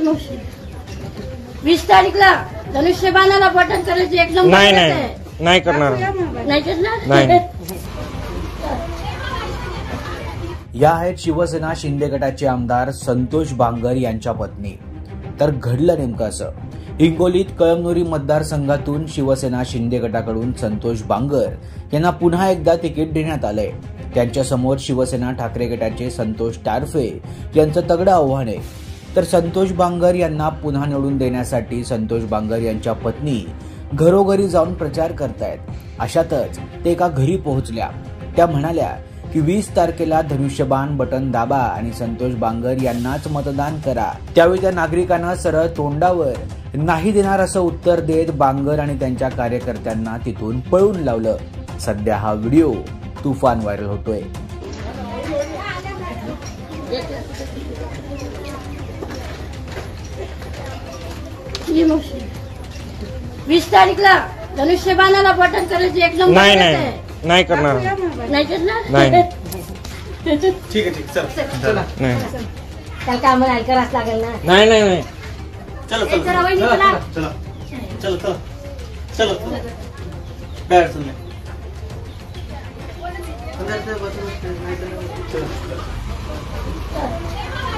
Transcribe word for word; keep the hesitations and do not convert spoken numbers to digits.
वीस तारीखला धनुष्यबाणाला बटन करायचे एक नंबर. नाही नाही नाही करणार नाही करणार नाही. या आहेत शिवसेना शिंदे गटाचे आमदार संतोष बांगर यांच्या पत्नी. तर घडलं नेमकं असं. हिंगोलीत कळमनुरी मतदारसंघातून शिवसेना शिंदे गटाकडून संतोष बांगर यांना पुन्हा एकदा तिकीट देण्यात आलंय. त्यांच्यासमोर शिवसेना ठाकरे गटाचे संतोष टारफे यांचं तगडं आव्हान आहे. तर संतोष बांगर यांना पुन्हा निवडून देण्यासाठी संतोष बांगर यांच्या पत्नी घरोघरी जाऊन प्रचार करतायत. अशातच ते एका घरी पोहोचल्या. त्या म्हणाल्या की वीस तारखेला धनुष्यबाण बटन दाबा आणि संतोष बांगर यांनाच मतदान करा. त्यावेळी त्या नागरिकांना सरळ तोंडावर नाही देणार असं उत्तर देत बांगर आणि त्यांच्या कार्यकर्त्यांना तिथून पळून लावलं. सध्या हा व्हिडिओ तुफान व्हायरल होतोय. वीस तारीखला धनुष्यबाणाला बटन करायचे एक नंबर. नाही नाही नाही करणार नाही करणार नाही. ठीक आहे ठीक चल नाही त्याला काय म्हणाल करावंच लागेल ना. नाही नाही नाही चलो चलो चला वहिनी चला. चलो चलो चलो चलो चलो काय अडचण नाही. चलो